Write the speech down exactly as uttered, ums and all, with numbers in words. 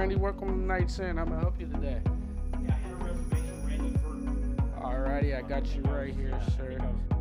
kindly welcome to Knights Inn. How may I help you today? Yeah, I had a reservation ready for. Alrighty, I got you right here, sir.